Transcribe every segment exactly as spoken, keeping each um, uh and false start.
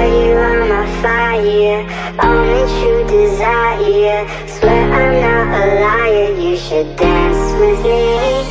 you are my fire, only true desire. Swear I'm not a liar, you should dance with me.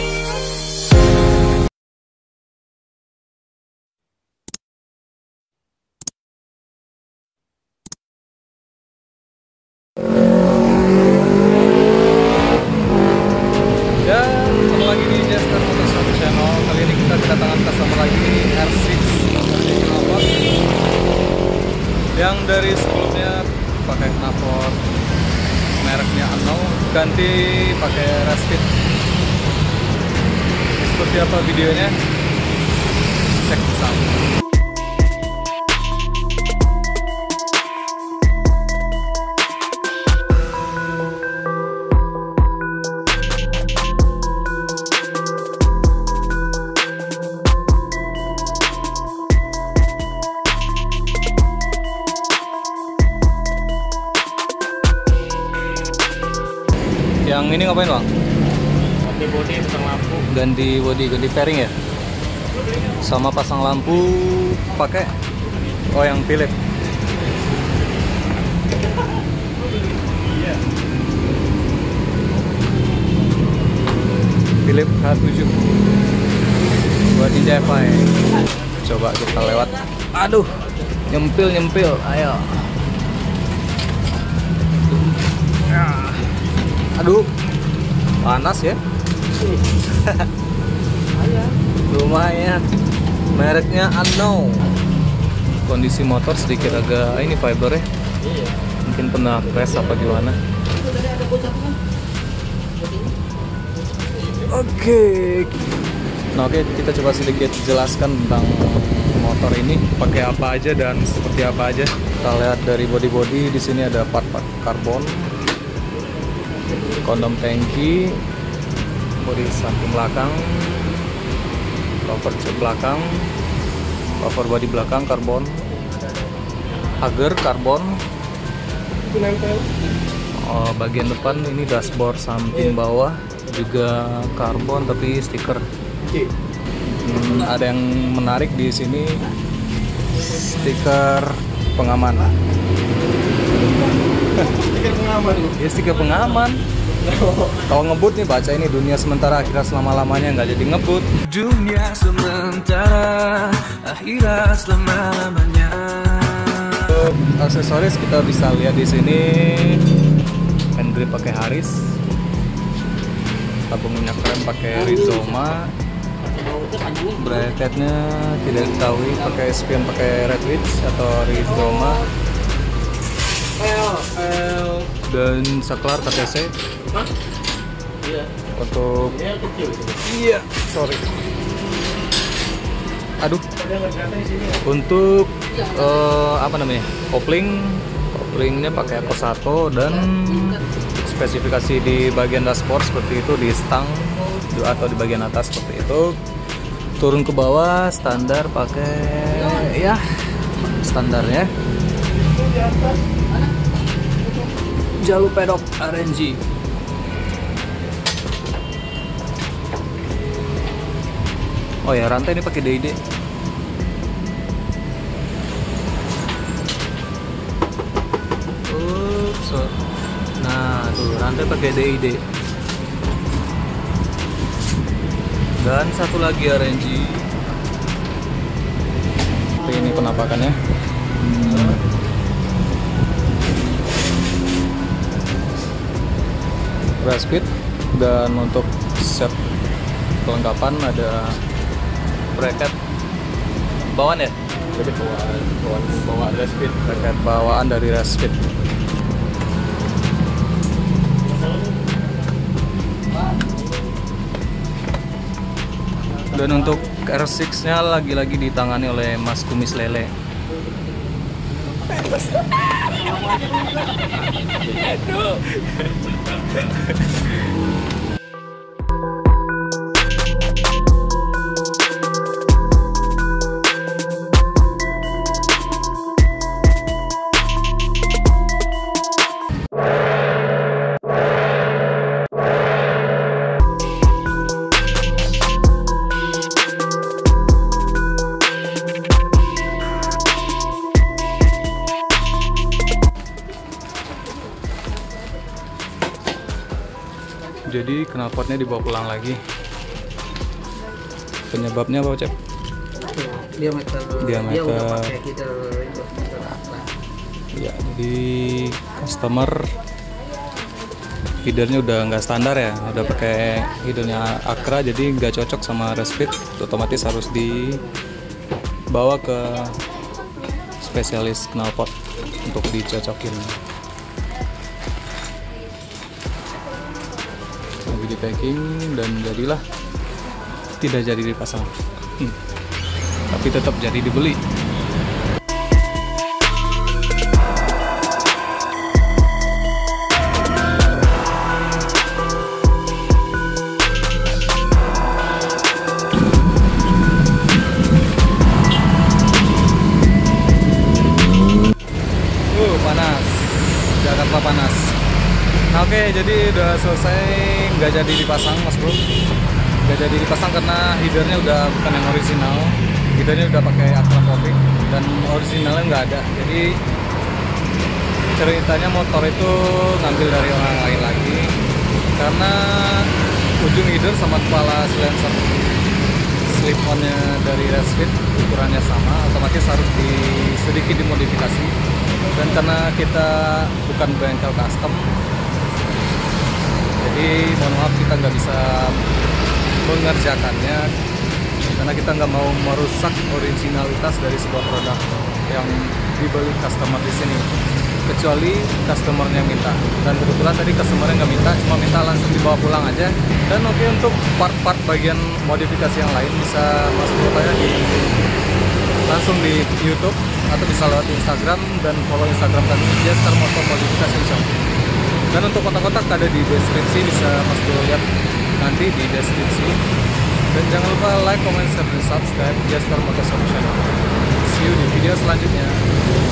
Yang dari sebelumnya pakai knalpot mereknya unknown, ganti pakai Rapid. Seperti apa videonya? Cek bersama. Yang ini ngapain bang? Ganti bodi, pasang lampu. Ganti bodi, ganti fairing ya? Sama pasang lampu pakai? Oh yang Philips. Philips H tujuh buat D J I. Coba kita lewat. Aduh, nyempil nyempil. Ayo. Aduh, panas ya. Lumayan. Mereknya unknown. Kondisi motor sedikit agak ini fiber ya. Mungkin pernah crash apa gimana. Oke. Nah, oke, kita coba sedikit jelaskan tentang motor ini pakai apa aja dan seperti apa aja. Kita lihat dari body-body, di sini ada part-part karbon. Kondom tangki, bodi samping belakang, cover cat belakang, cover bodi belakang karbon, hager karbon. Oh, bagian depan ini dashboard samping bawah juga karbon tapi stiker. Hmm, ada yang menarik di sini, stiker pengaman. Stiker pengaman itu. Ya stiker pengaman. Kalau ngebut nih baca ini dunia sementara akhirat selama-lamanya, nggak jadi ngebut. Dunia sementara akhirat selama-lamanya. Untuk aksesoris kita bisa lihat di sini, hand grip pakai Haris, tabung minyak rem pakai Rizoma, bracketnya tidak diketahui pakai spion pakai Redwitch atau Rizoma. L, L. Dan saklar K T C. Hah? Iya. Untuk Ini yang kecil. iya, sorry. Aduh. Ada nggak kelihatan di sini? Untuk uh, apa namanya? Kopling, koplingnya pakai Kosato dan spesifikasi di bagian dashboard seperti itu, di stang atau di bagian atas seperti itu. Turun ke bawah standar pakai ya standarnya. Jalur pedok R N G. Oh ya, rantai ini pakai D I D. Ups. Nah, tuh rantai pakai D I D. Dan satu lagi R N G. Ini penampakannya. Hmm. Rapid, dan untuk set kelengkapan ada bracket bawaan ya? Jadi bawaan, bawaan, bawaan Rapid. Bracket bawaan dari Rapid. Dan untuk R enam nya lagi-lagi ditangani oleh Mas Kumis Lele. jadi knalpotnya dibawa pulang lagi. Penyebabnya apa, Cep? Diameter. Diameter. Dia udah pakai header itu. header Akra. Ya, jadi customer headernya udah nggak standar ya, udah pakai headernya Akra, jadi nggak cocok sama Respeed, otomatis harus dibawa ke spesialis knalpot untuk dicocokin. Lagi di packing dan jadilah tidak jadi dipasang, hmm. tapi tetap jadi dibeli. Panas, Jakarta panas. Nah, oke, jadi udah selesai, nggak jadi dipasang, Mas Bro. Nggak jadi dipasang karena headernya udah bukan yang original. Headernya udah pakai Aquapovic dan originalnya nggak ada. Jadi ceritanya motor itu ngambil dari orang lain lagi karena ujung header sama kepala silencer slip-onnya dari Respeed ukurannya sama, otomatis harus di sedikit dimodifikasi. Dan karena kita bukan bengkel custom, jadi mohon maaf kita nggak bisa mengerjakannya karena kita nggak mau merusak originalitas dari sebuah produk yang dibeli customer di sini, kecuali customernya minta. Dan kebetulan tadi customernya nggak minta, cuma minta langsung dibawa pulang aja. Dan oke, untuk part-part bagian modifikasi yang lain bisa Mas Bro tanya di langsung di YouTube atau bisa lewat Instagram dan follow Instagram kami Jester Motor Modification Shop. Dan untuk kontak-kontak ada di deskripsi, bisa Mas Bro lihat nanti di deskripsi. Dan jangan lupa like, comment, share, dan subscribe Jester Motor Shop Channel. See you di video selanjutnya.